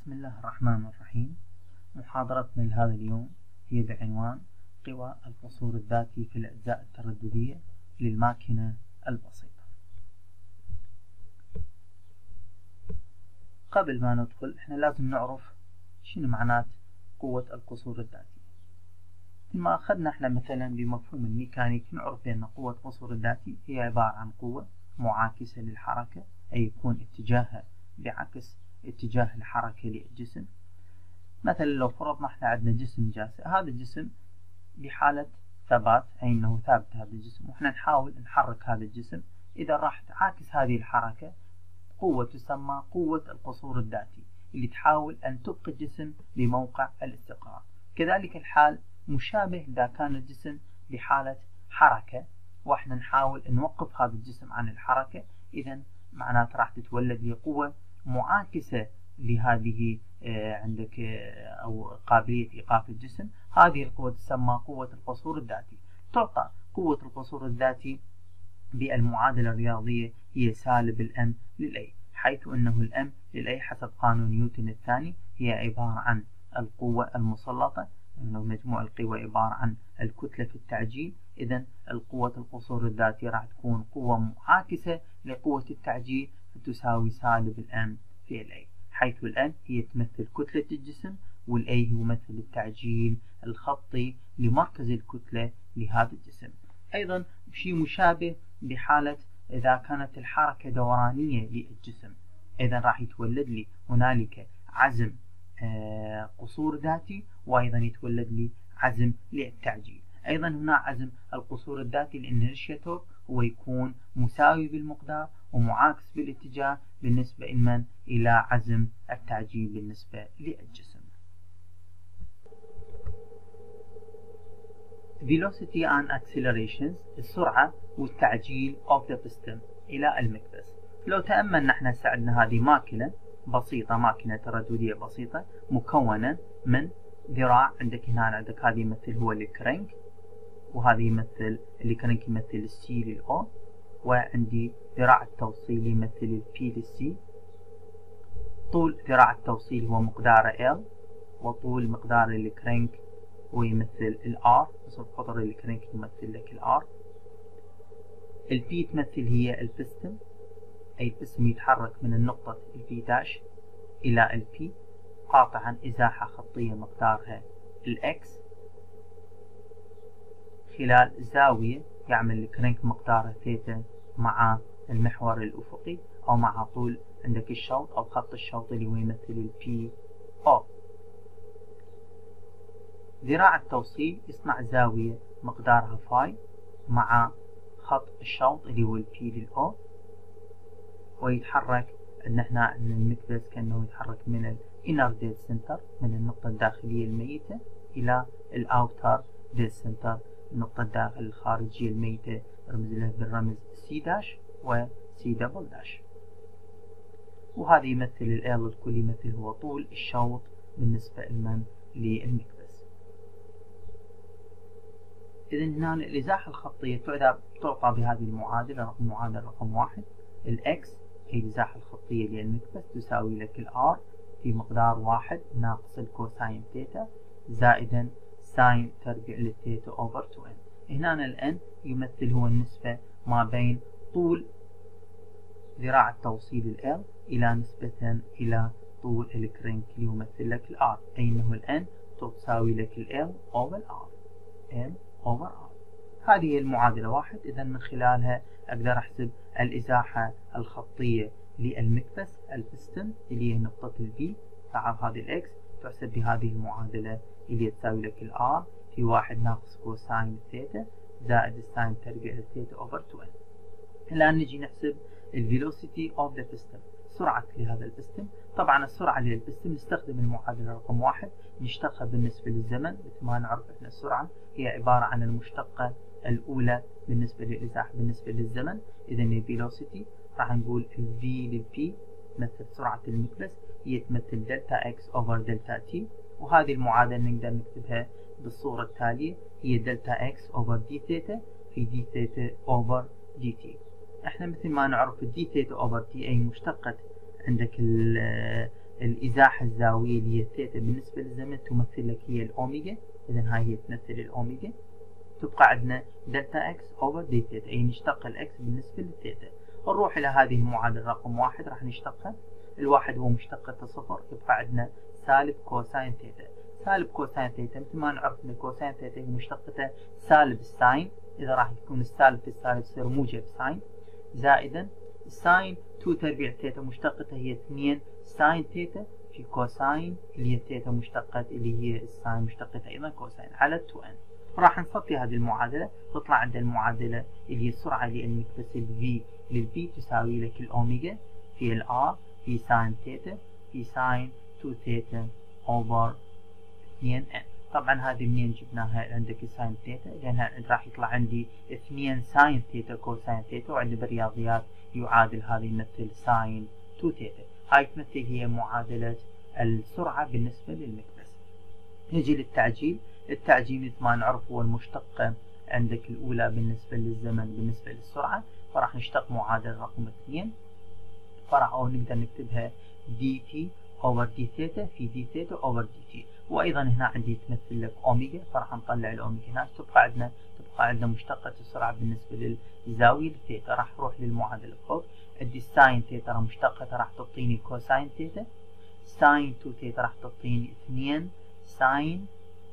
بسم الله الرحمن الرحيم. محاضرتنا لهذا اليوم هي بعنوان قوى القصور الذاتي في الأجزاء الترددية للماكنة البسيطة. قبل ما ندخل احنا لازم نعرف شنو معنات قوة القصور الذاتية. ما أخذنا احنا مثلا بمفهوم الميكانيك نعرف بأن قوة القصور الذاتي هي عبارة عن قوة معاكسة للحركة، أي يكون اتجاهها بعكس اتجاه الحركة للجسم. مثلا لو فرضنا احنا عندنا جسم جاسئ، هذا الجسم بحالة ثبات أي أنه ثابت هذا الجسم، وإحنا نحاول نحرك هذا الجسم. إذا راح تعاكس هذه الحركة قوة تسمى قوة القصور الذاتي اللي تحاول أن تبقي الجسم بموقع الاستقرار. كذلك الحال مشابه إذا كان الجسم بحالة حركة وإحنا نحاول نوقف هذا الجسم عن الحركة، إذا معناته راح تتولد لي قوة معاكسة لهذه عندك أو قابلية إيقاف الجسم. هذه القوة تسمى قوة القصور الذاتي. تعطى قوة القصور الذاتي بالمعادلة الرياضية هي سالب الام للأي، حيث أنه الام للأي حسب قانون نيوتن الثاني هي عبارة عن القوة المسلطة، أنه مجموع القوى عبارة عن الكتلة في التعجيل. إذن القوة القصور الذاتي راح تكون قوة معاكسة لقوة التعجيل فتساوي سالب الام في الأي، حيث الان هي تمثل كتلة الجسم والأي هي يمثل التعجيل الخطي لمركز الكتلة لهذا الجسم. أيضا شيء مشابه بحالة إذا كانت الحركة دورانية للجسم، إذا راح يتولد لي هنالك عزم قصور ذاتي، وأيضا يتولد لي عزم للتعجيل. أيضا هنا عزم القصور الذاتي الانرشيا تورك هو يكون مساوي بالمقدار ومعاكس بالاتجاه بالنسبة إلى عزم التعجيل بالنسبة للجسم. Velocity and Accelerations السرعة والتعجيل of the piston إلى المكبس. لو تأملنا احنا سألنا هذه ماكنة بسيطة، ماكنة ترددية بسيطة مكونة من ذراع. عندك هنا عندك هذه يمثل هو الكرنك، وهذه يمثل الكرنك يمثل السي للأو، وعندي ذراع التوصيل يمثل البي للسي. طول ذراع التوصيل هو مقداره L، وطول مقدار الكرنك هو يمثل الR، حسب قطر الكرنك يمثل لك الR. البي تمثل هي البستم، أي البستم يتحرك من النقطة البي داش إلى البي قاطعا إزاحة خطية مقدارها الإكس خلال زاوية يعمل الكرنك مقدارها ثيتا مع المحور الأفقي أو مع طول عندك الشوط أو خط الشوط اللي هو يمثل البي أو. ذراع التوصيل يصنع زاوية مقدارها فاي مع خط الشوط اللي هو البي للأو، ويتحرك ان احنا عندنا المكبس كأنه يتحرك من الانر ديد سنتر من النقطة الداخلية الميتة إلى الاوتر ديد سنتر النقطة الداخل الخارجية الميتة، رمز له بالرمز سي داش وسي دبل داش. وهذا يمثل ال الكل يمثل هو طول الشوط بالنسبة للمكبس. إذن هنا الإزاحة الخطية تعطى بهذه المعادلة، معادلة رقم 1. الإكس هي الإزاحة الخطية للمكبس تساوي لك الآر في مقدار 1 ناقص الكوساين ثيتا زائدا ساين تربيع للثيتا أوفر 2n. هنا الN يمثل هو النسبة ما بين طول ذراع التوصيل L إلى نسبة إلى طول الكرنك اللي يمثل لك الR، أي أنه الN تساوي لك L أوفر R، L أوفر R. هذه المعادلة 1. إذا من خلالها أقدر أحسب الإزاحة الخطية للمكبس البستن اللي هي نقطة البي تعرف هذه الإكس تحسب بهذه المعادلة اللي تساوي لك الآر في 1 ناقص كوساين الثيتا زائد الساين تربيع الثيتا أوفر 2n. الآن نجي نحسب الفيلوسيتي أوف ذا بستن، سرعة لهذا البستن. طبعا السرعة للبستن نستخدم المعادلة رقم 1 نشتقها بالنسبة للزمن. مثل ما نعرف احنا السرعة هي عبارة عن المشتقة الأولى بالنسبة للإزاحة بالنسبة للزمن. إذا الفيلوسيتي راح نقول ال V لل P تمثل سرعة المكبس هي تمثل دلتا X أوفر دلتا T، وهذه المعادلة نقدر نكتبها بالصورة التالية هي دلتا X أوفر دي ثيتا في دي ثيتا أوفر دي تي. احنا مثل ما نعرف الدي ثيتا أوفر تي أي مشتقة عندك الإزاحة الزاوية اللي هي الثيتا بالنسبة للزمن تمثل لك هي الأوميجا، إذا هاي هي تمثل الأوميجا. تبقى عندنا دلتا اكس اوفر دي ثيتا، أي نشتق الاكس بالنسبة للثيتا. نروح إلى هذه المعادلة رقم 1 راح نشتقها. الواحد هو مشتقة صفر، يبقى عندنا سالب كوساين ثيتا. سالب كوساين ثيتا مثل ما نعرف ان كوساين ثيتا هي مشتقته سالب الساين، إذا راح يكون السالب في السالب يصير موجب ساين، زائدا ساين 2 تربيع ثيتا مشتقته هي 2 ساين ثيتا في كوساين اللي هي ثيتا مشتقة اللي هي الساين مشتقة أيضا كوساين على 2n. راح نصفي هذه المعادلة، تطلع عند المعادلة اللي هي السرعة لأنك بس الفي للفي تساوي لك الأوميجا في الآر في ساين ثيتا في ساين 2 ثيتا أوفر 2n. طبعا هذه منين جبناها؟ عندك ساين ثيتا لأنها راح يطلع عندي 2 ساين ثيتا كوساين ثيتا، وعندي بالرياضيات يعادل هذا يمثل ساين 2 ثيتا. هاي تمثل هي معادلة السرعة بالنسبة للمكبس. نجي للتعجيل. التعجيل مثل ما نعرف هو المشتقة عندك الأولى بالنسبة للزمن بالنسبة للسرعة، فراح نشتق معادلة رقم 2 فراح أو نقدر نكتبها دي تي أوفر دي ثيتا في دي ثيتا أوفر دي تي، وأيضا هنا عندي تمثل لك أوميجا فراح نطلع الأوميجا هنا. تبقى عندنا مشتقة السرعة بالنسبة للزاوية الثيتا. راح نروح للمعادلة فوق، عندي الساين ثيتا مشتقة راح تعطيني كوساين ثيتا، ساين 2 ثيتا راح تعطيني 2 ساين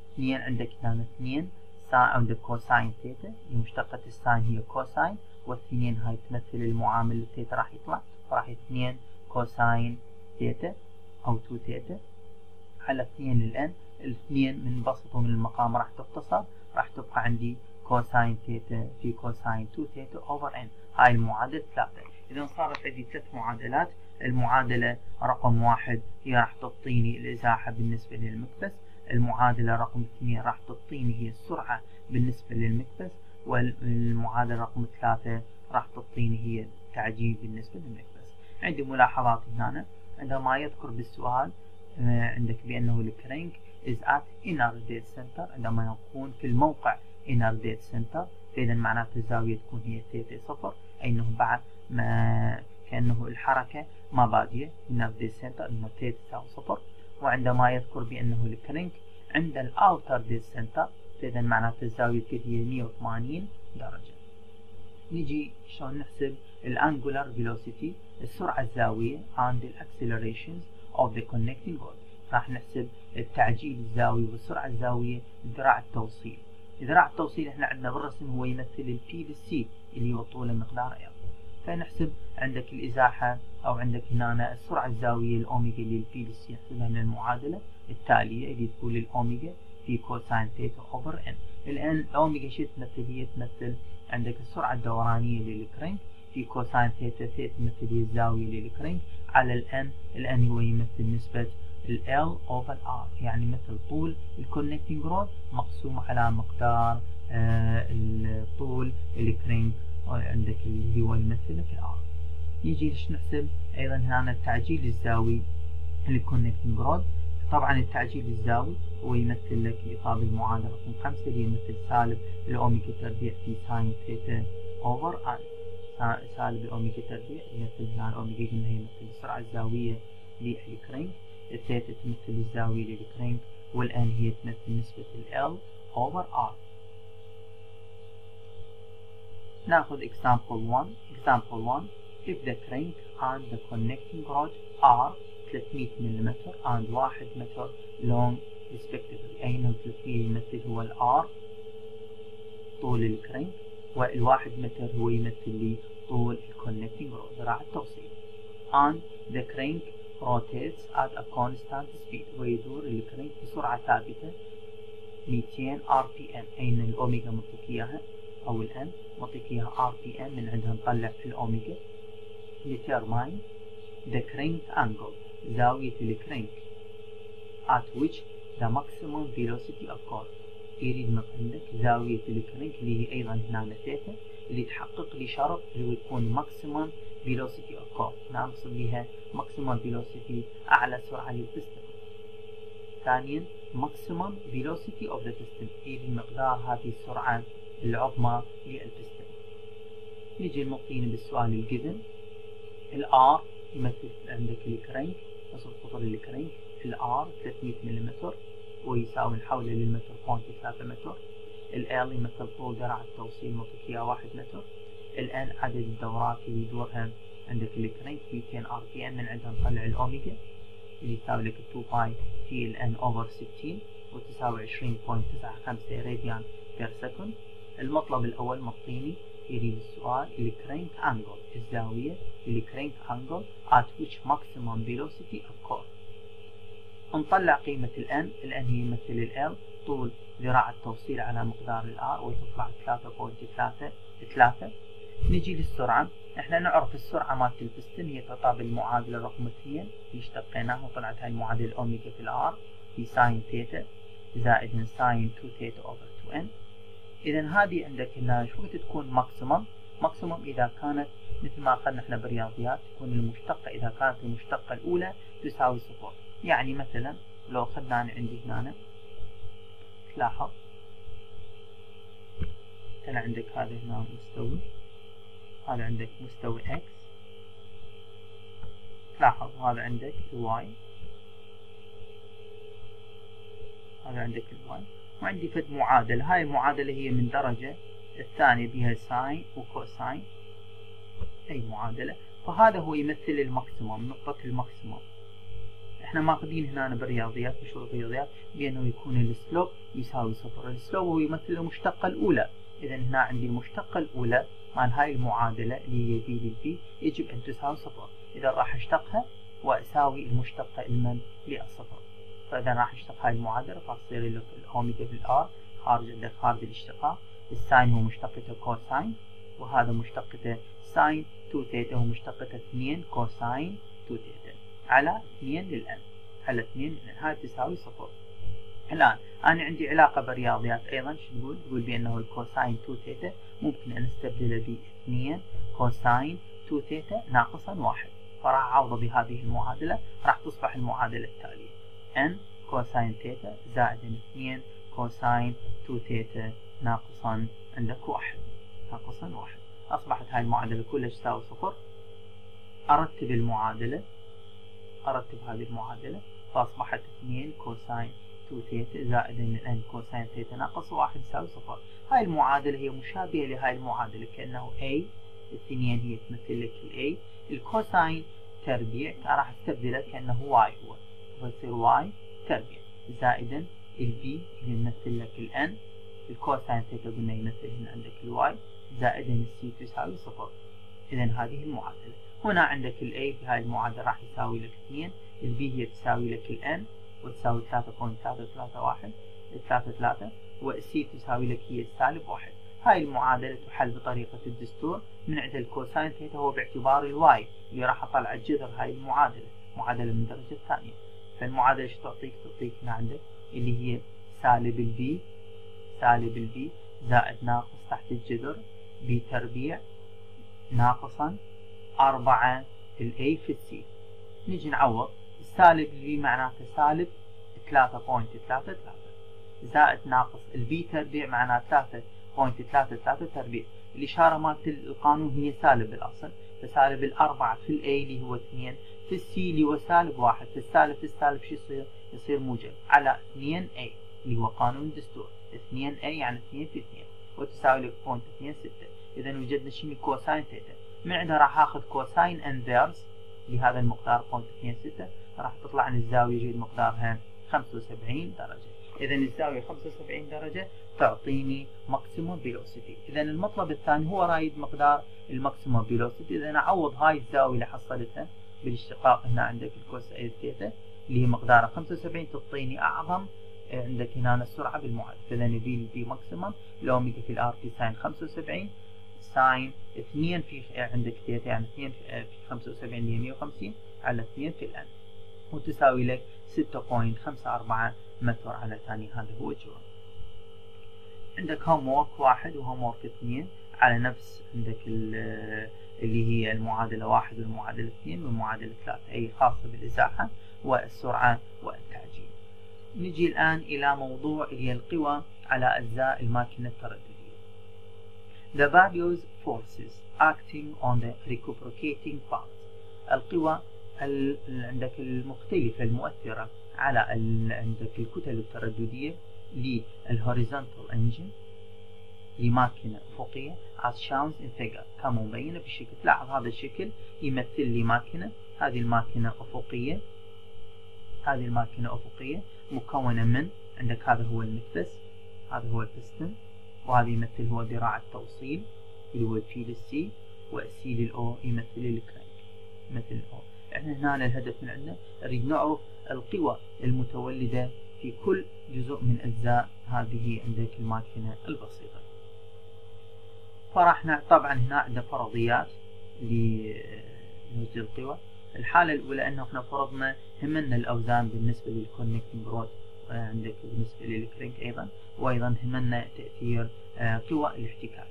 2 عندك هنا 2 عندك كوساين ثيتا، مشتقة الساين هي كوساين، والاثنين هاي تمثل المعامل الثيتا راح يطلع، فراح 2 كوساين ثيتا أو 2 ثيتا على 2 للان. الاثنين من بسطوا من المقام راح تختصر، راح تبقى عندي كوساين ثيتا في كوساين 2 ثيتا أوفر n. هاي المعادلة 3. إذا صارت عندي 3 معادلات. المعادلة رقم 1 هي راح تعطيني الإزاحة بالنسبة للمكبس، المعادلة رقم 2 راح تعطيني هي السرعة بالنسبة للمكبس، والمعادلة رقم 3 راح تعطيني هي التعجيل بالنسبة للمكبس. عندي ملاحظات هنا عندما يذكر بالسؤال عندك بأنه الكرنك is at inner dead center، عندما يكون في الموقع inner dead center فإذا معناته الزاوية تكون هي ثيتا صفر، أي أنه بعد ما كأنه الحركة ما بادية inner dead center أنه ثيتا تساوي صفر. وعندما يذكر بأنه الكرنك عند الأوتر ديد سنتر فإذا معناته الزاوية هي 180 درجة. نجي شلون نحسب الانجولار فيلوسيتي، السرعة الزاوية and the accelerations of the connecting rod. راح نحسب التعجيل الزاوي والسرعة الزاوية ذراع التوصيل. ذراع التوصيل احنا عندنا بالرسم هو يمثل البي للسي اللي هو طوله مقدار ال، فنحسب عندك الإزاحة أو عندك هنا السرعة الزاوية الأوميجا اللي البي للسي نحسبها من المعادلة التالية اللي تقول الأوميجا في كوساين ثيتا أوفر n. الآن الأوميجا شو تمثل؟ هي تمثل عندك السرعة الدورانية للكرنك في كوساين ثيتا، ثيتا تمثل هي الزاوية للكرنك على الان هو يمثل نسبة ال over r، يعني مثل طول الكونكتنج رود مقسوم على مقدار الطول الكرنك عندك اللي هو يمثل لك الار. يجي ليش نحسب ايضا هنا التعجيل الزاوي للكونكتنج رود. طبعا التعجيل الزاوي هو يمثل لك إطابة المعادلة رقم 5 اللي يمثل سالب الأوميجا تربيع في ساين ثيتا أوفر r. سالب الأوميجا تربيع يمثل هنا الأوميجا قلنا هي يمثل السرعة الزاوية للكرنك، الثيتا تمثل الزاوية للكرنك، والآن هي تمثل نسبة ال over r. ناخذ example 1. example 1 if the crank and the connecting rod are 300 ملم and 1 متر long respectively، أي أنه 300 يمثل هو الR طول الكرنك، والواحد متر هو يمثل لي طول الكونكتنج رود ذراع التوصيل. and the crank rotates at a constant speed، ويدور الكرنك بسرعة ثابتة 200 RPM، أي أن الأوميجا منطيك إياها أو الآن منطيك إياها RPM، من عندها نطلع الأوميجا. determine the crank angle، زاوية الكرنك at which the maximum velocity occurs، يريد من عندك زاوية الكرنك اللي هي أيضا هنا ثيتا اللي تحقق لي شرط اللي هو يكون maximum velocity occurs، نقصد بها maximum velocity أعلى سرعة للبستم. ثانيا maximum velocity of the piston، يريد مقدار هذه السرعة العظمى للبستم. نجي المعطينا بالسؤال الجذن، الآر يمثل عندك الكرنك، قصر قطر الكرنك الR 300 ملم ويساوي نحوله للمتر 0.3 متر. ال يمثل طول درع التوصيل نعطيك اياه 1 متر. الN عدد الدورات اللي يدورها عندك الكرنك 200 RPM، من عندها نطلع الأوميجا اللي يساوي لك 2 باي في الN أوفر 60 وتساوي 20.95 راديان بير سكند. المطلب الأول مطيني يريد السؤال الكرنك أنجل، الزاوية الكرنك أنجل at which maximum velocity occur. نطلع قيمة الN هي يمثل ال طول ذراع التوصيل على مقدار الR وتطلع 3.33. نجي للسرعة، احنا نعرف السرعة مالت البستن هي تعطى بالمعادلة رقم 2 اللي اشتقيناها وطلعت هاي المعادلة الأوميجا في الR في ساين ثيتا زائد ساين 2 ثيتا أوفر 2N. إذا هذه عندك هنا شو تكون ماكسيموم إذا كانت مثل ما أخذنا احنا بالرياضيات تكون المشتقة إذا كانت المشتقة الأولى تساوي 0. يعني مثلا لو أخذنا عندي هنا تلاحظ طلع عندك هذا هنا مستوي، هذا عندك مستوى X، تلاحظ هذا عندك Y، هذا عندك Y، وعندي فد معادلة. هاي المعادلة هي من درجة الثانية بها ساين وكوساين، أي معادلة. فهذا هو يمثل الماكسيموم، نقطة الماكسيموم. احنا ماخذين هنا بالرياضيات بشروط الرياضيات بأنه يكون السلوب يساوي 0. السلوب هو يمثل المشتقة الأولى. إذا هنا عندي المشتقة الأولى مال هاي المعادلة اللي هي بي للبي يجب أن تساوي 0. إذا راح أشتقها وأساوي المشتقة المن للصفر. فإذا راح أشتق هاي المعادلة فتصير لك الأوميجا بالآر خارج عندك خارج الاشتقاق. الساين هو مشتقته كوساين، وهذا مشتقته ساين 2 ثيتا هو مشتقته 2 كوساين 2 ثيتا على 2 للN على 2 للN. هاي تساوي 0. الآن أنا عندي علاقة بالرياضيات أيضا، شو نقول؟ نقول بأنه الكوساين 2 ثيتا ممكن أن استبدله ب 2 كوساين 2 ثيتا ناقصا 1. فراح أعوض بهذه المعادلة، راح تصبح المعادلة التالية n كوساين ثيتا زائد 2 كوساين 2 ثيتا ناقصا عندك 1 ناقصا 1. أصبحت هاي المعادلة كلها تساوي 0. أرتب المعادلة، أرتب هذه المعادلة فأصبحت 2 كوساين 2 ثيتا زائد n كوساين ثيتا ناقص 1 يساوي 0. هاي المعادلة هي مشابهة لهاي المعادلة كأنه A، الاثنين هي تمثل لك ال A. الكوساين تربيع راح استبدله كأنه Y هو، فيصير Y تربيع زائدا ال B اللي يمثل لك ال N. الكوساين ثيتا قلنا يمثل هنا عندك ال Y زائدا ال C تساوي 0. إذا هذه المعادلة. هنا عندك ال A في هاي المعادلة راح يساوي لك 2، ال B هي تساوي لك ال N وتساوي 3.331 33 والسي تساوي لك هي سالب 1. هاي المعادلة تحل بطريقة الدستور. من عند الكوساين ثيتا هو باعتبار الواي اللي راح اطلع جذر هاي المعادلة، معادلة من الدرجة الثانية. فالمعادلة شو تعطيك؟ تعطيك هنا عندك اللي هي سالب البي زائد ناقص تحت الجذر بي تربيع ناقصا 4 الاي في السي. نجي نعوض السالب البي معناته سالب 3.33 زائد ناقص البي تربيع معناته 3.33 تربيع. الإشارة مالت القانون هي سالب بالأصل، فسالب الأربعة في الأي اللي هو 2 في السي اللي هو سالب 1. في السالب شو يصير؟ يصير موجب على 2A اللي هو قانون الدستور. 2A يعني 2 في 2 وتساوي لك 0.26. إذا وجدنا شنو كوساين ثيتا. من عندها راح آخذ كوساين انفيرس لهذا المقدار 0.26 راح تطلع عن الزاوية جيد مقدارها 75 درجة. إذا الزاوية 75 درجة تعطيني ماكسيموم فيلوسيتي. إذا المطلب الثاني هو رايد مقدار الماكسيموم فيلوسيتي. إذا أعوض هاي الزاوية اللي حصلتها بالاشتقاق هنا عندك الكوساين ثيتا اللي هي مقدارها 75 تعطيني أعظم عندك هنا السرعة بالمعادلة. إذا نبي ماكسيموم الأوميجا في الآر في ساين 75 ساين 2 في عندك ثيتا يعني 2 في 75 اللي هي 150 على 2 في الآن وتساوي لك 6.54 متر على ثانية. هذا هو الجواب. عندك هوم وورك 1 وهوم وورك 2 على نفس عندك اللي هي المعادلة 1 والمعادلة 2 والمعادلة 3 أي خاصة بالإزاحة والسرعة والتعجيل. نجي الآن إلى موضوع اللي هي القوى على أجزاء الماكينة الترددية. The various forces acting on the reciprocating parts. القوى عندك المختلفة المؤثرة على عندك الكتل الترددية للهوريزونتال انجن لماكينة أفقية as shown in figure كما مبينة بالشكل. لاحظ هذا الشكل يمثل لي ماكينة، هذه الماكينة أفقية، هذه الماكينة أفقية مكونة من عندك هذا هو المكبس، هذا هو البستن، وهذا يمثل هو ذراع التوصيل اللي هو البي للسي، والسي للأو يمثل الكرانك مثل الأو. احنا هنا الهدف من عندنا نريد نعرف القوى المتولدة في كل جزء من أجزاء هذه عندك الماكينة البسيطة. فراح طبعا هنا عندنا فرضيات لوجه القوى. الحالة الأولى أنه احنا فرضنا همنا الأوزان بالنسبة للكونكتنج رود عندك بالنسبة للكرنك أيضا، وأيضا همنا تأثير قوى الاحتكاك.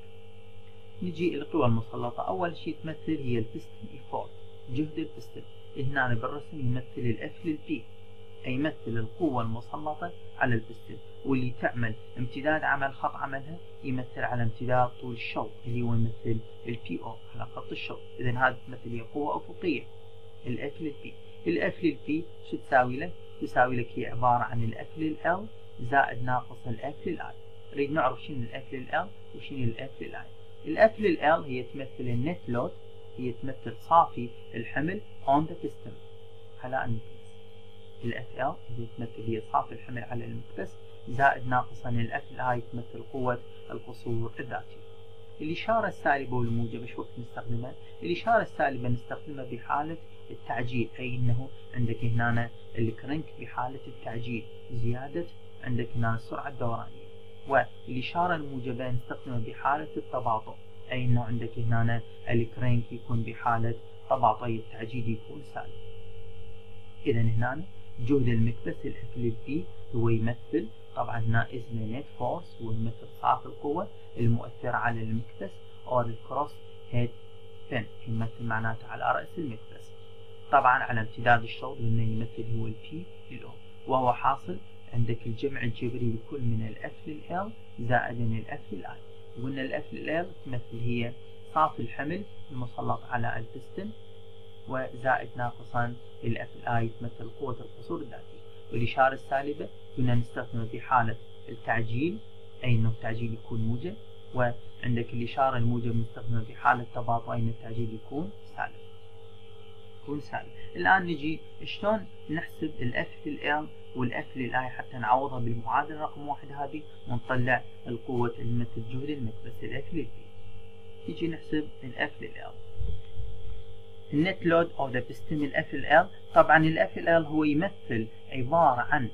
نجي القوى المسلطة. أول شيء تمثل هي البستن إيفورت، جهد البستن. هنا بالرسم يمثل الإف للبي، أي يمثل القوة المسلطة على البستن، واللي تعمل امتداد عمل خط عملها يمثل على امتداد طول الشوط اللي هو يمثل البي أو على خط الشوط. إذا هذه تمثل هي قوة أفقية الإف للبي. الإف للبي شو تساوي لك؟ تساوي لك هي عبارة عن الإف للإل زائد ناقص الإف للآي. نريد نعرف شنو الإف للإل وشنو الإف للآي. الإف للإل هي تمثل النت لود، هي تمثل صافي الحمل on the piston على المكبس. الإف إل هي تمثل هي صافي الحمل على المكبس زائد ناقصا الإف للآي تمثل قوة القصور الذاتي. الإشارة السالبة والموجبة شو وقت نستخدمها؟ الإشارة السالبة نستخدمها بحالة التعجيل، أي أنه عندك هنا الكرنك بحالة التعجيل زيادة عندك هنا السرعة الدورانية. والإشارة الموجبة نستخدمها بحالة التباطؤ، أي أنه عندك هنا الكرنك يكون بحالة تباطؤ، التعجيل يكون سالب. إذا هنا جهد المكبس الإف للبي هو يمثل طبعا هنا اسمه نت فورس، هو يمثل صافي القوة المؤثرة على المكبس، أو الكروس هيد بن يمثل معناته على رأس المكبس. طبعا على امتداد الشوط قلنا يمثل هو البي للأو، وهو حاصل عندك الجمع الجبري لكل من الإف للإل زائد الإف للآي. قلنا الإف للإل تمثل هي صافي الحمل المسلط على البستن، وزائد ناقصا الإف للآي تمثل قوة القصور الذاتي. والإشارة السالبة كنا نستخدمها بحالة التعجيل، أي أنه التعجيل يكون موجب، وعندك الإشارة الموجب نستخدمها بحالة تباطؤ، أي أن التعجيل يكون سالب. الآن نجي شلون نحسب الإف للإل والإف للآي حتى نعوضها بالمعادلة رقم 1 هذه ونطلع القوة المثل جهد المكبس الإف للبي. نجي نحسب الإف للإل. النت لود أو ذا بستن الإف للإل. طبعا الإف للإل هو يمثل عبارة عن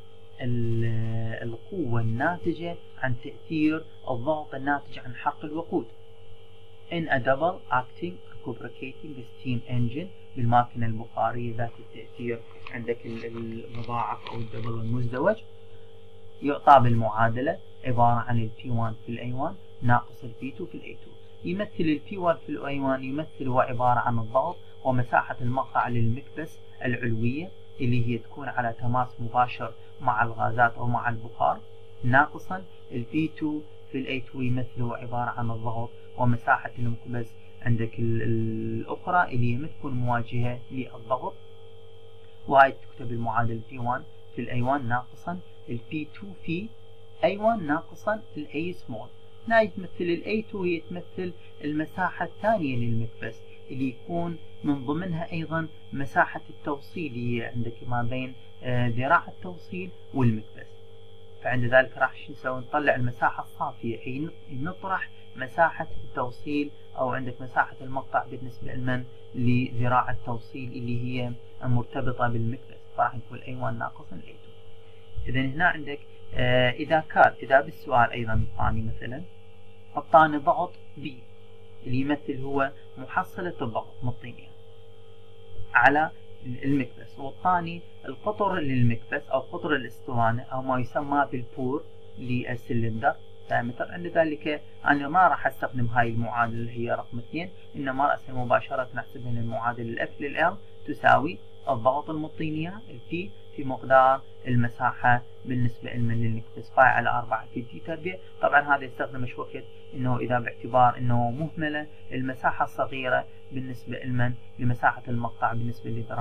القوة الناتجة عن تأثير الضغط الناتج عن حرق الوقود in a double acting reciprocating steam engine بالماكينة البخارية ذات التأثير عندك المضاعف أو الدبل المزدوج، يعطى بالمعادلة عبارة عن ال P1 في ال A1 ناقص ال P2 في ال A2. يمثل ال P1 في ال A1 يمثل هو عبارة عن الضغط ومساحة المقطع للمكبس العلوية اللي هي تكون على تماس مباشر مع الغازات أو مع البخار، ناقصا ال P2 في ال A2 يمثل هو عبارة عن الضغط ومساحة المكبس عندك الأخرى اللي هي تكون مواجهة للضغط، وهاي تكتب المعادلة P1 في ال A1 ناقصا ال P2 في A1 ناقصا ال A small. هنا تمثل ال A2 هي تمثل المساحة الثانية للمكبس اللي يكون من ضمنها أيضا مساحة التوصيل اللي عندك ما بين ذراع التوصيل والمكبس. فعند ذلك راح نسوي نطلع المساحة الصافية، أي نطرح مساحة التوصيل أو عندك مساحة المقطع بالنسبة لمن لذراع التوصيل اللي هي مرتبطة بالمكبس، فراح نقول A1 ناقص A2. إذا هنا عندك إذا بالسؤال أيضا الثاني مثلا أعطاني ضغط B اللي يمثل هو محصلة الضغط مطينية على المكبس، والثاني القطر للمكبس أو قطر الاسطوانة أو ما يسمى بالبور للسلندر دايمتر. عند ذلك أنا ما راح أستخدم هاي المعادلة اللي هي رقم 2، إنما رأسا مباشرة نحسب هنا المعادلة الإف للإل تساوي الضغط المطينية البي في مقدار المساحة بالنسبة للمكبس باي على 4 في دي تربيع. طبعا هذا يستخدم وقت إنه إذا باعتبار إنه مهملة المساحة الصغيرة بالنسبة لمساحة المقطع بالنسبة لذراع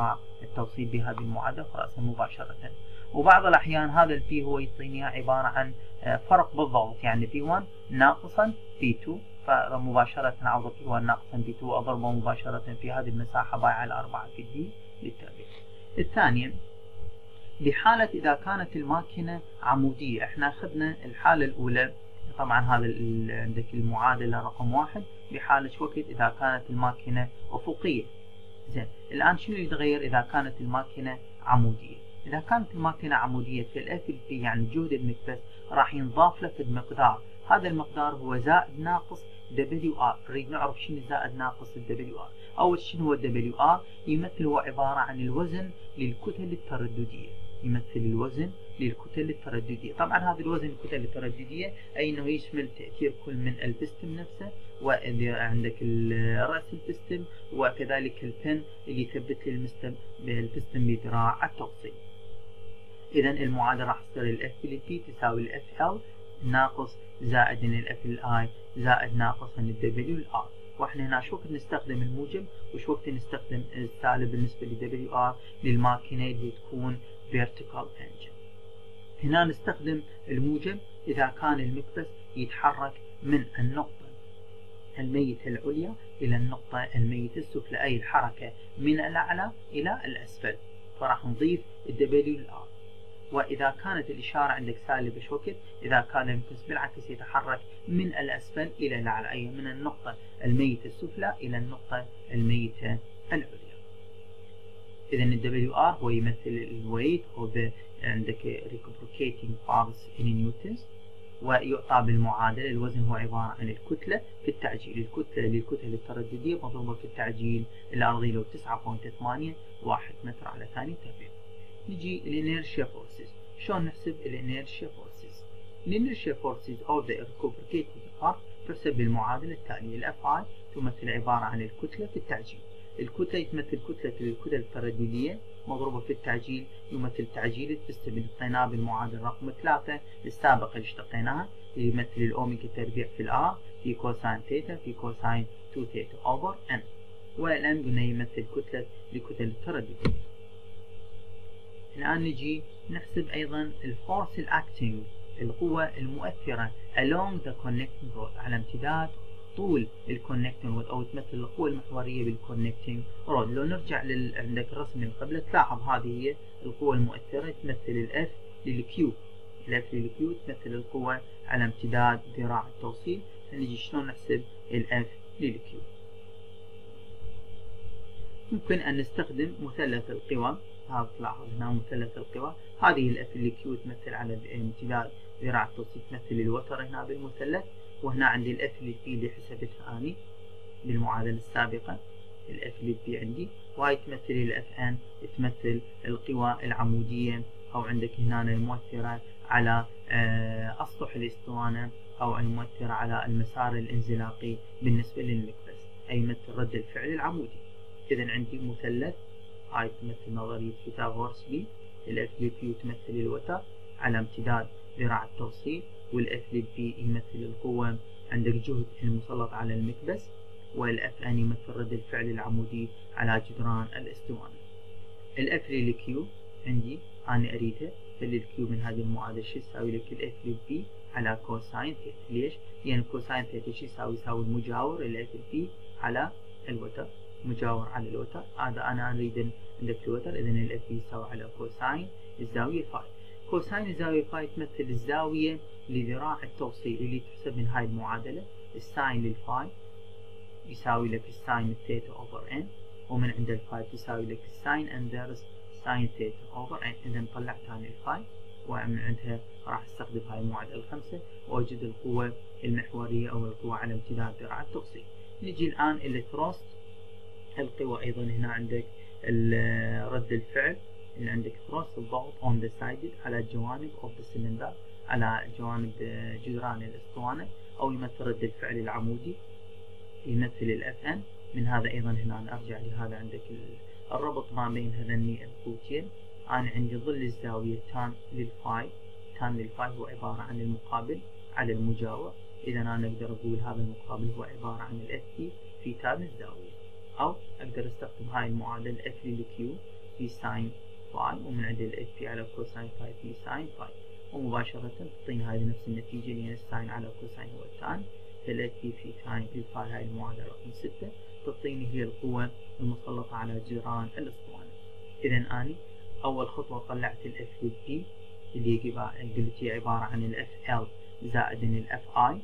التوصيل بهذه المعادلة فرأسا مباشرة. وبعض الأحيان هذا البي هو يعطيني عبارة عن فرق بالضغط، يعني P1 ناقصا P2، فمباشرة أعوض P1 ناقصا P2 وأضربه مباشرة في هذه المساحة باي على 4 في D للتربيع. الثانية بحالة إذا كانت الماكينة عمودية، احنا أخذنا الحالة الأولى طبعا هذا عندك المعادلة رقم 1 بحالة وقت إذا كانت الماكينة أفقية. زين، الآن شنو يتغير إذا كانت الماكينة عمودية؟ إذا كانت الماكينة عمودية في الاف ال بي يعني جهد المكبس راح ينضاف له في المقدار، هذا المقدار هو زائد ناقص دبليو ار. نريد نعرف شنو زائد ناقص الدبليو ار. أول شنو هو الدبليو ار؟ يمثل هو عبارة عن الوزن للكتل الترددية، يمثل الوزن للكتل الترددية. طبعا هذا الوزن للكتل الترددية أي أنه يشمل تأثير كل من البستم نفسه، وعندك رأس البستم، وكذلك البن اللي يثبت لي البستم بذراع التوصيل. إذا المعادلة راح تصير الاف ال بي تساوي الاف ال ناقص زائد الاف ال اي زائد ناقص الدبليو الار. واحنا هنا شو وقت نستخدم الموجب وشو وقت نستخدم السالب بالنسبة لدبليو ار للماكينة اللي تكون vertical engine. هنا نستخدم الموجب إذا كان المكبس يتحرك من النقطة الميتة العليا إلى النقطة الميتة السفلى، أي الحركة من الأعلى إلى الأسفل، فراح نضيف الدبليو الآر. وإذا كانت الإشارة عندك سالبة شو وقت؟ إذا كان المكبس بالعكس يتحرك من الأسفل إلى الأعلى، أي من النقطة الميتة السفلى إلى النقطة الميتة العليا. إذا الدبليو آر هو يمثل الويت أو عندك reciprocating force in newtons، ويعطى بالمعادلة الوزن هو عبارة عن الكتلة في التعجيل، الكتلة للكتل الترددية مضروبة في التعجيل الأرضي له 9.81 متر على ثانية تربيع. نجي الانيرشيا فورسز. شلون نحسب الانيرشيا فورسز؟ الانيرشيا فورسز أو the reciprocating force تحسب بالمعادلة التالية. الاف اي تمثل عبارة عن الكتلة في التعجيل، الكتلة يتمثل كتلة الكتل الترددية مضروبة في التعجيل يمثل تعجيل البستم اللي اشتقيناه بالمعادلة رقم 3 السابقة اللي اشتقيناها، اللي يمثل الأوميجا تربيع في الآر في كوساين ثيتا في كوساين 2 ثيتا أوفر ان، والان قلنا يمثل كتلة لكتل الترددية. الآن نجي نحسب أيضا الفورس الأكتنج، القوة المؤثرة along the connecting rod، على امتداد طول الكونكتنج رود، او تمثل القوة المحورية بالكونكتنج رود. لو نرجع عندك الرسم اللي قبله تلاحظ هذه هي القوة المؤثرة تمثل الاف للكيو، الاف للكيو تمثل القوة على امتداد ذراع التوصيل. نجي شلون نحسب الاف للكيو؟ ممكن ان نستخدم مثلث القوى، هذا تلاحظ هنا مثلث القوى، هذه الاف للكيو تمثل على امتداد ذراع التوصيل تمثل الوتر هنا بالمثلث، وهنا عندي الاف ال بي اللي حسبتها اني بالمعادلة السابقة، الاف ال بي عندي، وهي تمثل الاف ان تمثل القوى العمودية او عندك هنا المؤثرة على اسطح الاسطوانة او المؤثرة على المسار الانزلاقي بالنسبة للمكبس، اي مثل رد الفعل العمودي. اذا عندي مثلث، هاي تمثل نظرية فيثاغورس بي، الاف ال بي تمثل الوتر على امتداد ذراع التوصيل، والاف ال بي يمثل القوة عندك جهد المسلط على المكبس، والاف ان يمثل رد الفعل العمودي على جدران الاسطوانة. الاف ال كيو عندي انا اريدها، فالكيو من هذه المعادلة شو يساوي لك الاف ال بي على كوساين ثيتا. ليش؟ يعني كوساين ثيتا شو يساوي؟ يساوي المجاور الاف ال بي على الوتر، مجاور على الوتر، هذا انا اريد عندك الوتر، اذا الاف بي يساوي على كوساين الزاوية فاي. كوساين الزاوية فاي تمثل الزاوية لذراع التوصيل اللي تحسب من هاي المعادلة، الساين للفاي يساوي لك الساين الثيتا اوفر ان، ومن عند الفاي تساوي لك الساين انفيرس ساين ثيتا اوفر ان. اذا طلعت هاي الفاي ومن عندها راح استخدم هاي المعادلة الخمسة واوجد القوة المحورية او القوة على امتداد ذراع التوصيل. نجي الان الى ثروست القوة، ايضا هنا عندك رد الفعل اللي عندك ثروست الضغط on the sided على جوانب of the cylinder، على جوانب جدران الاسطوانة، او يمثل رد الفعل العمودي يمثل الاف ان. من هذا ايضا هنا ارجع لهذا عندك الربط ما بين هذين القوتين، انا عندي ظل الزاوية تان للفاي، تان للفاي هو عبارة عن المقابل على المجاور، اذا انا اقدر اقول هذا المقابل هو عبارة عن الاف تي في تان الزاوية، او اقدر استخدم هاي المعادلة اف للكيو في ساين فاي، ومن عند الاف بي على كوساين فاي في ساين فاي، ومباشرة تعطينا هذه نفس النتيجة لأن الساين على كوساين هو التان، فالاف بي في ساين الفاي هاي المعادلة رقم 6 تعطيني هي القوة المسلطة على جيران الأسطوانة. إذا أنا أول خطوة طلعت الاف للبي اللي قلت هي عبارة عن الاف ال زائد الاف اي،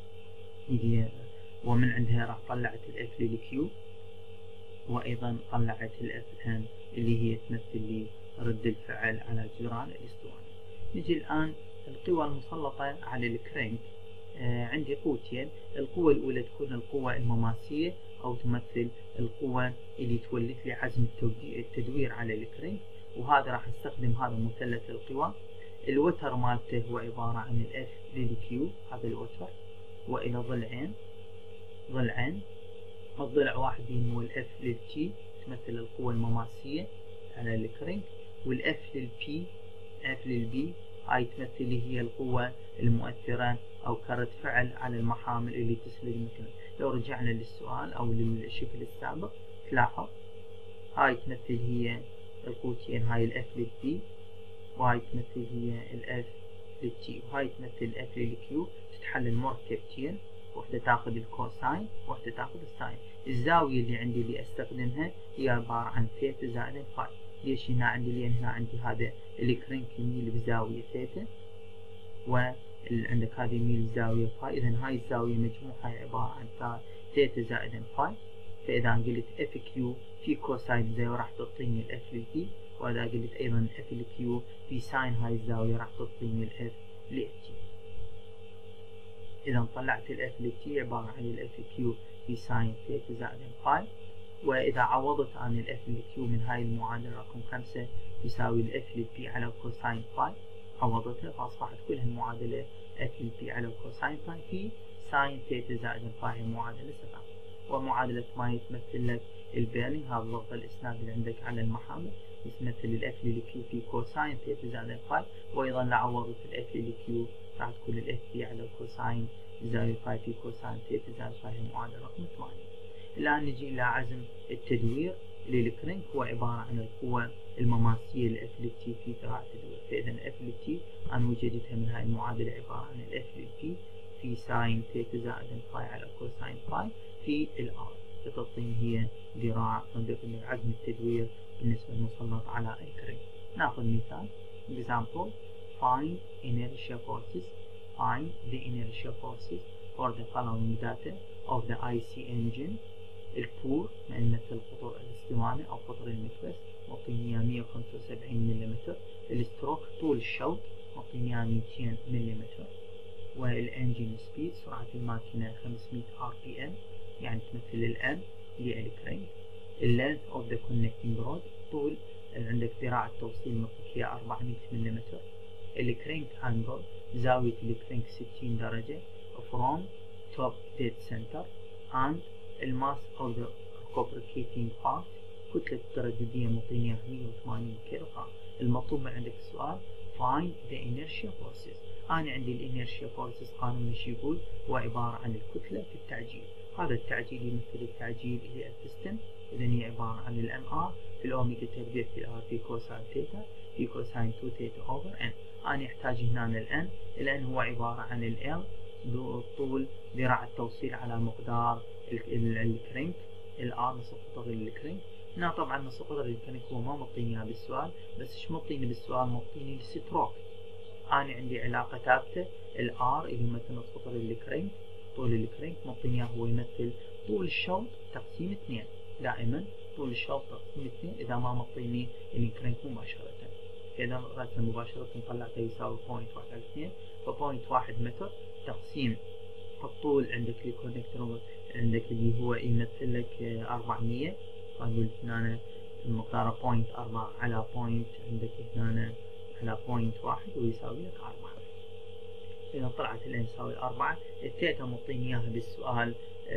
ومن عندها راح طلعت الاف للكيو، وأيضا طلعت الاف ان اللي هي تمثل لي رد الفعل على جيران الأسطوانة. نجي الآن القوى المسلطة على الكرنك. عندي قوتين، القوة الأولى تكون القوة المماسية أو تمثل القوة اللي تولد لي عزم التدوير على الكرنك، وهذا راح استخدم هذا مثلث القوى. الوتر مالته هو عبارة عن الاف للكيو، هذا الوتر، وإلى ضلعين، الضلع واحد هو الاف للتي تمثل القوة المماسية على الكرنك، والاف للبي هاي تمثل هي القوة المؤثرة أو كرد فعل على المحامل اللي تسلك المكنة. لو رجعنا للسؤال أو للشكل السابق تلاحظ هاي تمثل هي القوتين، هاي الاف للبي وهاي تمثل هي الاف للتي، وهاي تمثل الاف للكيو. تتحلل مركبتين، واحدة تاخذ الكوساين واحدة تاخذ الساين. الزاوية اللي عندي اللي استخدمها هي عبارة عن ثيتا زائد الفاي. ليش هنا عندي؟ لأن هنا عندي هذا الكرنك يميل بزاوية ثيتا، وعندك هذا يميل بزاوية فاي، إذا هاي الزاوية مجموعها عبارة عن ثيتا زائد الفاي. فإذا قلت اف كيو في كوساين زاوية راح تعطيني الاف للبي، وإذا قلت أيضا اف الكيو في ساين هاي الزاوية راح تعطيني الاف للتي. إذا طلعت الاف للتي عبارة عن الاف كيو في ساين ثيتا زائد الفاي، وإذا عوضت عن الاف للكيو من هاي المعادلة رقم 5 تساوي الاف للبي على كوساين فاي، عوضتها فأصبحت كل هالمعادلة اف للبي على كوساين فاي في ساين ثيتا زائد الفاي معادلة 7. ومعادلة ما يتمثل لك البيرنج، هذا ضغط الإسناد اللي عندك على المحامل، يتمثل الاف للكيو في كوساين ثيتا زائد الفاي، وأيضا لو عوضت الاف للكيو راح تكون الاف بي على كوساين زاوية فاي في كوساين ثيتا زائد الفاي هي معادلة رقم 8. الآن نجي إلى عزم التدوير للكرنك، هو عبارة عن القوة المماسية لاف للتي في ذراع التدوير. فإذا الاف للتي أنا وجدتها من هاي المعادلة عبارة عن الاف للتي في ساين ثيتا زائد الفاي على كوساين فاي في الار، فتعطيني هي ذراع عزم التدوير بالنسبة للمسلط على الكرنك. ناخذ مثال example: find inertia forces. Find the inertia forces for the following data of the IC engine. البور نمثل قطر الاسطوانة أو قطر المكبس، معطيني 175 ملم. الستروك طول الشوط معطيني 200 ملم. والانجين سبيد سرعة الماكينة 500 RPM، يعني تمثل الان للكرنك. اللينث اوف ذا كونكتنج رود، طول عندك ذراع التوصيل معطيك 400 ملم. الكرنك انجل، زاوية الكرنك 60 درجة from top dead center. and الماس of the reciprocating part، كتلة الترددية معطيني 180 كيلو جرام. المطلوب من عندك السؤال find the inertia forces. أنا عندي الانيرشيا فورسز قانون ايش يقول؟ هو عبارة عن الكتلة في التعجيل. هذا التعجيل يمثل التعجيل هي البستن، إذا هي عبارة عن الام ار في الاوميجا تربيع في الار في كوساين ثيتا في كوساين 2 ثيتا اوفر ان. أنا يحتاج هنا الان هو عبارة عن ال طول ذراع التوصيل على مقدار الكرنك، الار نص قطر الكرنك. هنا طبعا نص قطر الكرنك هو ما مطيني اياه بالسؤال، بس ايش مطيني بالسؤال؟ مطيني الستروك. أنا عندي علاقة ثابتة، الار اللي يمثل نص قطر الكرنك، طول الكرنك مطيني هو يمثل طول الشوط تقسيم 2. دائما طول الشوط تقسيم 2 إذا ما مطيني الكرنك مباشرة. إذا رأسا مباشرة طلعته يساوي 0.1/2، ف0.1 متر تقسيم الطول عندك الكونكتور عندك اللي هو يمثل لك 400، فنقول هنا المقدار 0.4 على بوينت عندك هنا على 0.1 ويساوي لك 4. إذا طلعت الان يساوي 4. الثيتا مطيني اياها بالسؤال،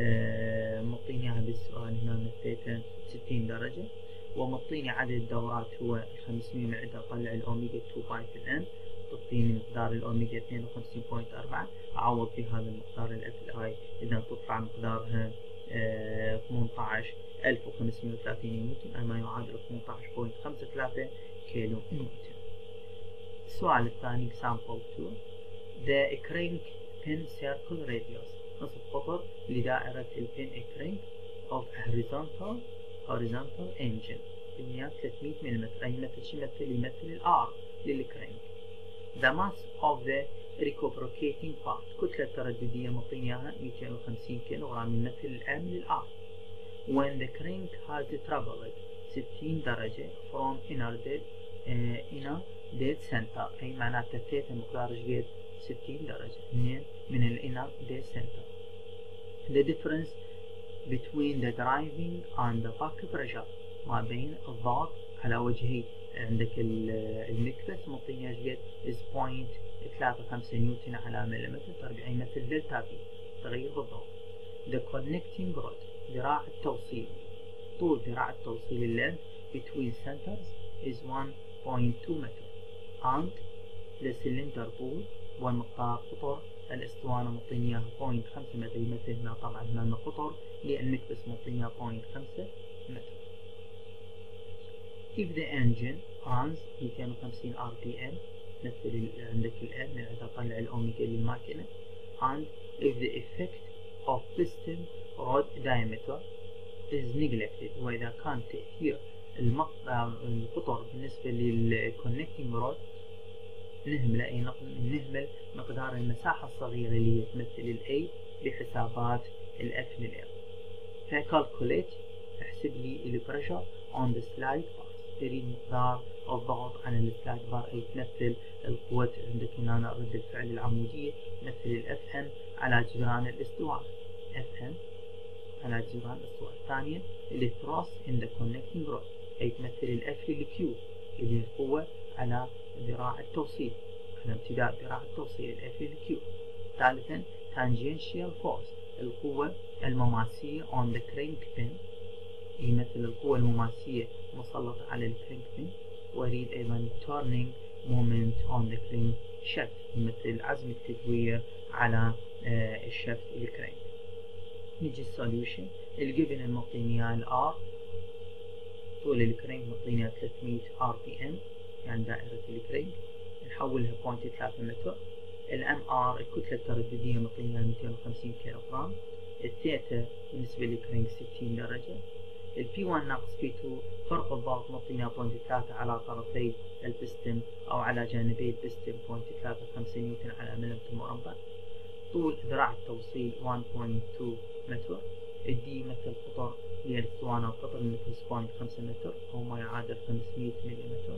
هنا الثيتا 60 درجة، ومطيني عدد الدورات هو 500. من عندها اطلع الاوميجا 2 باي في الان، تعطيني مقدار الاوميجا 52.4. اعوض في هذا المقدار الاف اي، اذا تطلع مقدارها 18530 نيوتن، ما يعادل 18.53 كيلو نيوتن. السؤال الثاني example 2. The crank pin circle radius، نصف قطر لدائرة البين crank of horizontal engine بمقياس 300 ملم، أي يمثل الآر للكرانك. The mass of the reciprocating part، كتلة ترددية مطين إياها 250 كيلوغرام، يمثل الآن للآر. When the crank has traveled 60 درجة from inner dead center، أي معناته ثيتا مقدار قد 60 درجة من الانر dead center. The difference between the driving and the back pressure، ما بين الضغط على وجهي عندك المكبس مطين قد is 0.35 نيوتن على مليمتر تربيع، يمثل دلتا بي تغير بالضغط. The connecting rod، ذراع التوصيل، طول ذراع التوصيل اللين between centers is 1.2 متر and the cylinder طول والمقدار قطر الاسطوانة مطين اياها 0.5 متر، يمثل هنا طبعا هنا قطر للمكبس مطين اياها 0.5 متر. If the engine runs 250 RPM، مثل عندك الآن من عندها طلع الأوميجا للماكينة. and if the effect of piston rod diameter is neglected، وإذا كان تأثير القطر بالنسبة للconnecting rod نهمل مقدار المساحة الصغيرة اللي تمثل ال A بحسابات ال F لل L. فcalculate، احسب لي ال pressure on the slide bar، تريد مقدار الضغط على السلايد بار، أي تمثل القوة عندك هنا رد الفعل العمودية تمثل ال Fn على جدران الاستوار، Fn على جدران الاستوار. ثانيا ال thrust in the connecting rod، أي تمثل ال F لل Q اللي هي القوة على ذراع التوصيل، على امتداد ذراع التوصيل ال F لل Q. ثالثا tangential force، القوة المماسية on the crank pin، يمثل القوة المماسية مسلطة على الكرينك بين. وأريد أيضا turning moment on the crank shaft، يمثل عزم التدوير على الشفت الكرينك. نجي السوليوشن. الجبن المطينية الآر، طول الكرينك مطينية 300 RPM يعني دائرة الكرينك، نحولها 0.3 متر. الام ار الكتلة الترددية مطينية 250 كيلوغرام. الثيتا بالنسبة للكرينك 60 درجة. البي 1 ناقص بي 2 فرق الضغط مطينية 0.3 على طرفي البستم أو على جانبي البستم 0.35 نيوتن على مليمتر مربع. طول ذراع التوصيل 1.2 متر. الدي مثل قطر للاسطوانة وقطر المكبس 0.5 متر أو ما يعادل 500 ملم.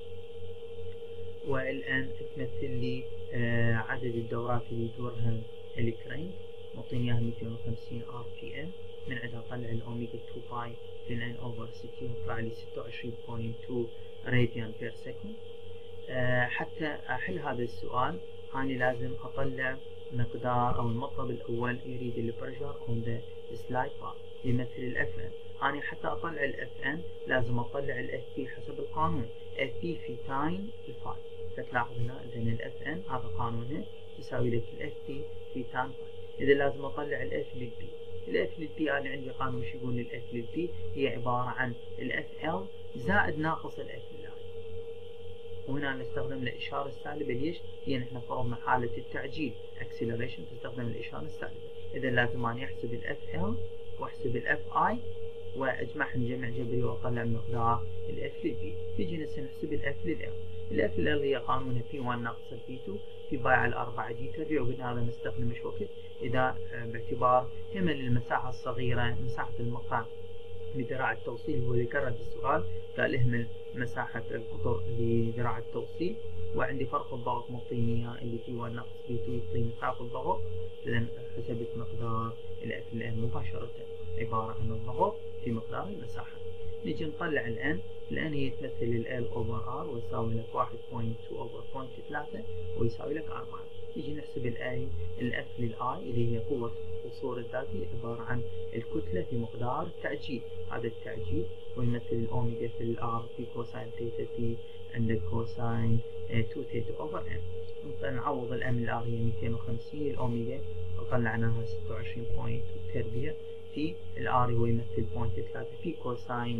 والآن تمثل لي عدد الدورات اللي يدورها الكرينك مطينيها 250 RPM. من عندها طلع الأوميجا 2 باي لن أوفر 60 وطلع لي 26.2 راديان بير سكند. حتى أحل هذا السؤال أنا لازم أطلع مقدار أو المطلب الأول يريد البريشر أون ذا سلايد بار يمثل الاف ان. أنا حتى أطلع الاف ان لازم أطلع الاف بي حسب القانون، اف بي في تايم الفاي. فتلاحظ هنا إذا الاف ان هذا قانونها تساوي لك الاف بي في تايم فاي. إذا لازم أطلع الاف للبي. الاف للبي انا عندي قانون وش يقول الاف للبي هي عباره عن الاف ال زائد ناقص الاف للاي. وهنا نستخدم الاشاره السالبه. ليش؟ لان احنا فرضنا حاله التعجيل اكسلريشن تستخدم الاشاره السالبه. اذا لازم اني احسب الاف ال واحسب الاف اي واجمعهم جمع جبري واطلع مقدار الاف للبي. نجي نحسب الاف للال. الاف للال هي قانون بي 1 ناقص بي 2 في باي على 4 دي تربيع. وقلنا هذا نستخدم مش وقت إذا باعتبار همل المساحة الصغيرة مساحة المقطع لذراع التوصيل. هو ذكرها في السؤال قال اهمل مساحة القطر لذراع التوصيل. وعندي فرق الضغط مطينية اللي فيه 1 ناقص بي 2 يعطيني فرق الضغط. إذا حسبت مقدار الاف الان مباشرة عبارة عن الضغط في مقدار المساحة. نجي نطلع الان. الان هي تمثل ال اوفر ار ويساوي لك 1.2 اوفر 0.3 ويساوي لك 4. نجي نحسب الاي الاف للاي اللي هي قوة القصور الذاتي عبارة عن الكتلة في مقدار التعجيل. هذا التعجيل ويمثل الاوميجا في الار في كوساين ثيتا في عندك كوساين 2 ثيتا اوفر ام. نعوض الام الار هي 250 الاوميجا وطلعناها 26.2 تربيع في الار هو يمثل 0.3 في كوساين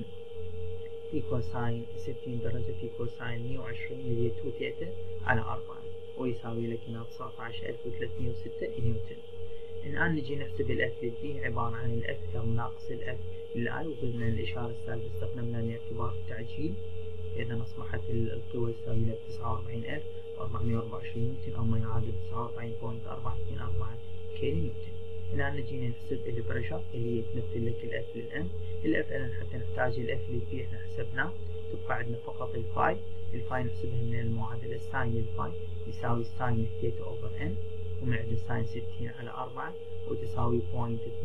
60 درجة في كوساين 120 اللي هي 2 ثيتا على 4 ويساوي لك هنا 19306 نيوتن. الآن نجي نحسب الاف للبي عبارة عن الاف ال ناقص الاف للاي وقلنا الإشارة السالبة استخدمنا لاعتبار التعجيل. إذا أصبحت القوة تساوي لك 49424 نيوتن أو ما يعادل 49.424 كيلو نيوتن. الآن نجي نحسب البريشر اللي هي تمثل لك الاف للان. الاف لان حتى نحتاج الاف للبي احنا حسبناه، تبقى عندنا فقط الفاي نحسبها من المعادلة ساين للفاي يساوي ساين ثيتا اوفر ان ومن عندنا ساين 60 على 4 وتساوي 0.2165.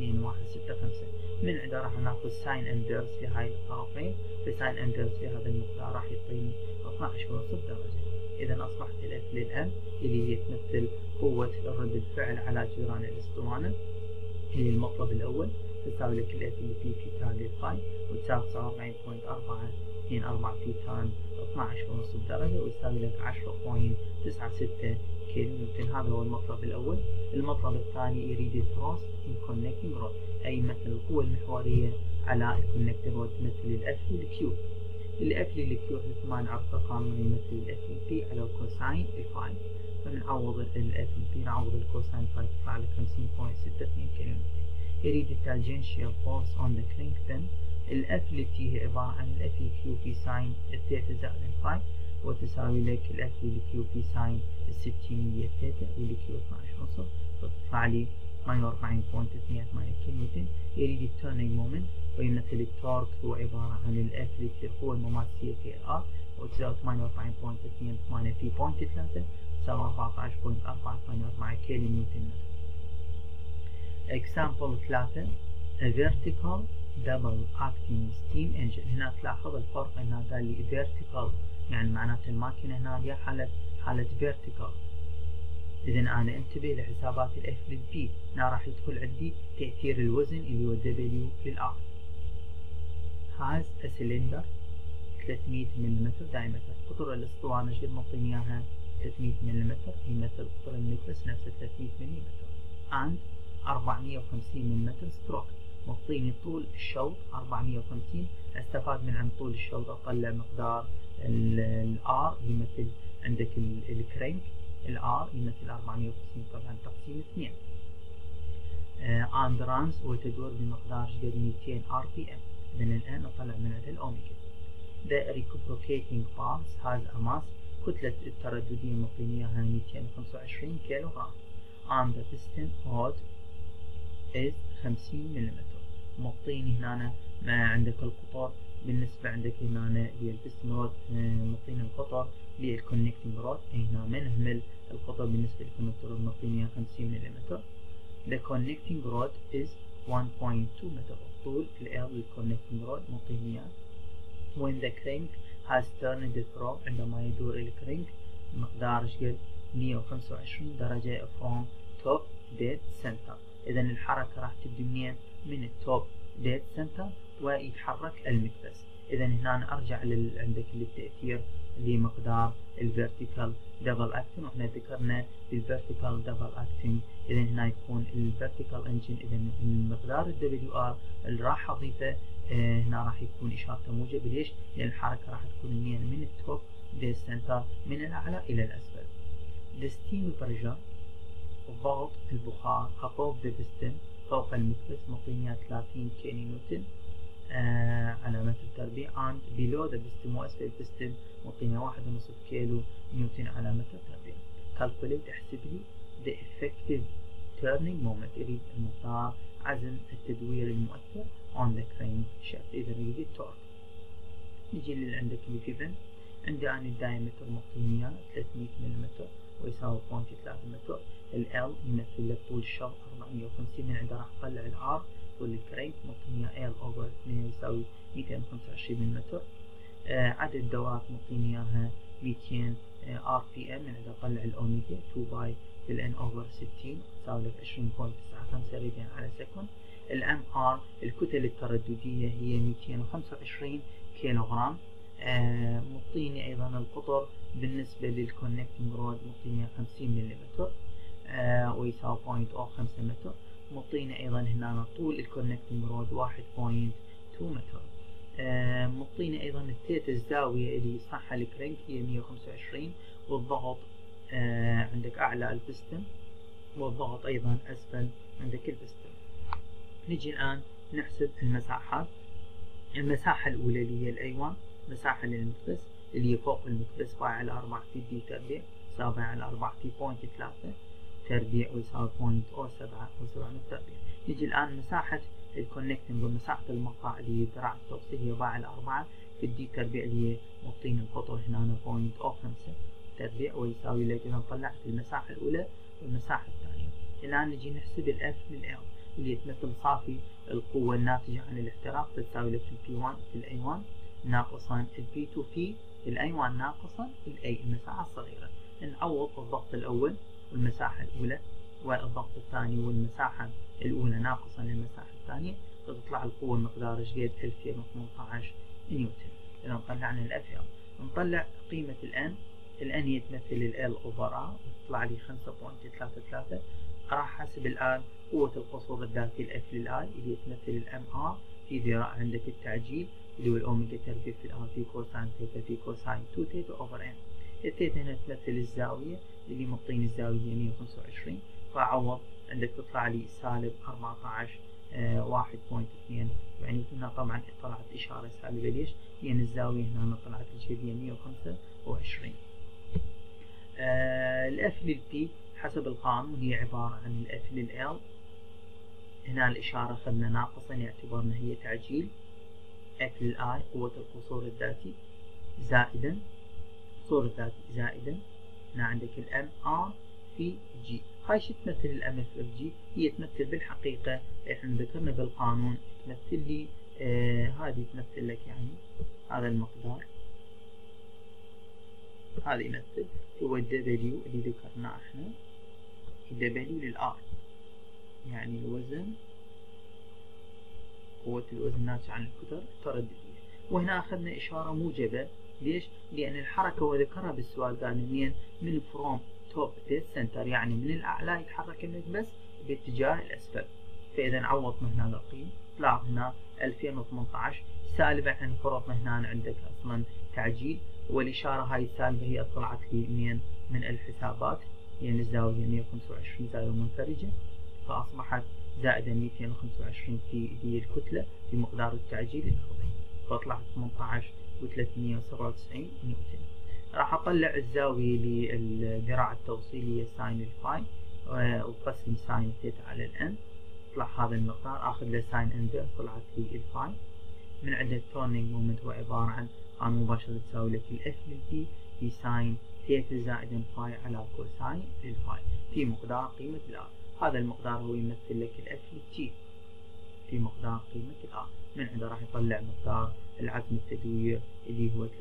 من عندها راح ناخذ ساين انفيرس لهاي الطرفين، فساين انفيرس لهذا المقدار راح يعطيني 12.5 درجة. إذا أصبحت الاف للان اللي هي تمثل قوة رد الفعل على جدران الأسطوانة اللي المطلب الأول، تساوي لك الاف اللي في تان للفاي وتساوي 49.424 في تان 12.5 درجة ويساوي لك 10.96 كيلو نيوتن. هذا هو المطلب الأول. المطلب الثاني يريد التراست ان كونكتنج رود، أي مثل القوة المحورية على الكونكتنج رود تمثل الاف للكيو. الاف للكيو مثل ما نعرف قانون يمثل الاف للبي على الكوساين الفاي، فبنعوض الاف للبي نعوض الكوساين الفاي تطلع لك 50.62 كيلو نيوتن. يريد التانجنشيال فورس اون ذا كرينك بن. الاف للتي هي عبارة عن الاف للكيو في ساين الثيتا زائد الفاي وتساوي لك الاف للكيو في ساين 60 اللي هي الثيتا والكيو 12.5 فتطلع لي 48.28 كيلو نيوتن. يريد التيرنينج مومنت ويمثل التورك هو عبارة عن الاف للكيو القوة المماسية في الار وتساوي 48.28 في 0.3 تساوي 14.484 كيلو نيوتن. example 3 a vertical double acting steam engine. هنا تلاحظ الفرق انه قال لي vertical يعني معناته الماكينة هنا هي حالة vertical. إذا أنا انتبه لحسابات الاف للبي. هنا راح يدخل عندي تأثير الوزن اللي هو دبليو للآر. has a cylinder 300 ملم diameter. قطر الأسطوانة شو معطيني إياها 300 ملم يمثل قطر النيوكليس نفسه 300 ملم and 450 ملم ستروك. معطيني طول الشوط 450. استفاد من عند طول الشوط اطلع مقدار الار يمثل عندك الكرينك الار يمثل 450 طبعا تقسيم 2 and runs وتدور بمقدار قد 200 RPM. اذا الان اطلع من عند الاوميجا. The reciprocating pulse has a mass. كتلة الترددية معطيني اياها 225 كيلو جرام and the piston rod is 50 ملم. معطيني هنا ما عندك القطر بالنسبة عندك هنا للبستن رود معطيني القطر للكونكتنج رود، هنا ما نهمل القطر بالنسبة للكونكتنج رود معطيني 50 ملم. The connecting rod is 1.2 متر. طول ال للكونكتنج رود معطيني when the crank has turned the throw عندما يدور الكرينك مقدار قد 125 درجة from top dead center. إذا الحركة راح تبدي منين؟ من التوب ديد سنتر ويتحرك المكبس. إذا هنا أرجع عندك للتأثير لمقدار الفيرتيكال دبل أكتنج وإحنا ذكرنا الفيرتيكال دبل أكتنج. إذا هنا يكون الفيرتيكال انجن. إذا المقدار الدبليو ار اللي راح أضيفه هنا راح يكون إشارته موجب. ليش؟ لأن الحركة راح تكون من التوب ديد سنتر من الأعلى إلى الأسفل. The steam pressure ضغط البخار above the piston فوق المكبس معطيني 30 كيلو نيوتن على متر تربيع and below the piston وأسفل البستن معطيني 1.5 كيلو نيوتن على متر تربيع. calculate احسب لي the effective turning moment. يريد مقدار عزم التدوير المؤثر on the crankshaft. إذا يريد التورك. نجي اللي عندك اللي given. عندي أنا الدايمتر معطيني 300 ملم ويساوي 0.3 متر. ال يمثل لك طول الشوط 450. من عنده راح اطلع الار طول الكرينك معطيني ال اوفر 2 يساوي 225 ملم. عدد الدورات معطيني اياها 200 RPM. من عنده اطلع الاوميجا 2 باي في الان اوفر 60 تساوي لك 20.95 راديان على سكند. الام ار الكتل الترددية هي 225 كيلو جرام. معطيني ايضا القطر بالنسبة للكونكتنج رود معطيني 50 ملم ويساوي 0.05 متر. مطينا ايضا هنا طول الكونكتنج رود 1.2 متر. مطينا ايضا الثيتا الزاوية اللي يصحها الكرنك هي 125، والضغط عندك اعلى البستم، والضغط ايضا اسفل عندك البستم. نجي الان نحسب المساحات. المساحة الاولى اللي هي الاي1 مساحة للمكبس اللي هي فوق المكبس باي على 4 في دي تربيع سابع على 4 في 0.3 تربيع ويساوي 0.07 أو 7 من التربيع. نجي الآن مساحة الكونكتنج ومساحة المقطع اللي هي ذراع التوصيل هي باي على 4 في الدي تربيع اللي هي مطين القطر هنا 0.05 تربيع ويساوي لك. إذا طلعت المساحة الأولى والمساحة الثانية. الآن نجي نحسب الإف للإل اللي تمثل صافي القوة الناتجة عن الاحتراق تساوي لك البي1 في الأي 1 ناقصا البي 2 في الأي 1 ناقصا الأي المساحة الصغيرة. نعوض الضغط الأول والمساحة الأولى والضغط الثاني والمساحة الأولى ناقصا المساحة الثانية، فتطلع القوة المقدار قد 2018 نيوتن. إذا طلعنا الأف نطلع قيمة الأن. الأن هي تمثل ال أوفر آر تطلع لي 5.33. راح أحسب الآن قوة القصور الذاتي الأف للآي اللي تمثل الأم آر في ذراع عندك التعجيل اللي هو الأوميجا تربيع في الآر في كوساين ثيتا في كوساين 2 ثيتا أوفر إن. الثيتا هنا تمثل الزاوية اللي مطين الزاوية 125، فأعوض عندك تطلع لي سالب 14 1.2. يعني هنا طبعا طلعت إشارة سالبة ليش؟ لأن الزاوية هنا طلعت الجدية 125. الأف للبي حسب القانون هي عبارة عن الأف للإل. هنا الإشارة أخذنا ناقصا يعتبرنا هي تعجيل. أف للآي قوة القصور الذاتي زائدا القصور الذاتي زائدا هنا عندك الام ار في جي. هاي شو تمثل الام اف اف جي؟ هي تمثل بالحقيقة احنا ذكرنا بالقانون تمثل لي هذه تمثل لك يعني هذا المقدار، هذا يمثل هو الدبليو اللي ذكرناه احنا، الدبليو للآر يعني الوزن قوة الوزن الناتج عن الكتل الترددية. وهنا أخذنا إشارة موجبة. ليش؟ لأن الحركة وذكرها بالسؤال قال منين؟ من فروم توب ديد سنتر، يعني من الأعلى يتحرك المكبس باتجاه الأسفل. فإذا عوضنا هنا القيمة طلع هنا 2018 سالبة. احنا فرضنا هنا عندك أصلا تعجيل، والإشارة هاي السالبة هي طلعت لي منين؟ من الحسابات، يعني الزاوية 125 زاوية منفرجة، فأصبحت زائدا 225 في هي الكتلة في مقدار التعجيل الأرضي، فطلعت 18.397 نيوتن. راح أطلع الزاوية للذراع التوصيلية ساين الفاي وقسم ساين ثيتا على الان، طلع هذا المقدار. آخذ له ساين ان طلعت لي الفاي. من عند التورنينج مومنت هو عبارة عن قانون مباشرة تساوي لك الاف للبي في ساين ثيتا زائدا فاي على كوساين للفاي في مقدار قيمة الار. هذا المقدار هو يمثل لك الاف للتي في مقدار قيمة الار. من عنده راح يطلع مقدار العزم التدوير اللي هو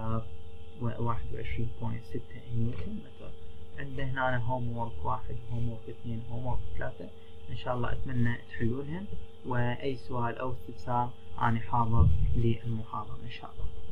3021.6 نيوتن متر. عندنا هنا هوم وورك 1 هوم وورك 2 هوم وورك 3. ان شاء الله اتمنى تحلونهن، واي سؤال او استفسار انا حاضر للمحاضرة ان شاء الله.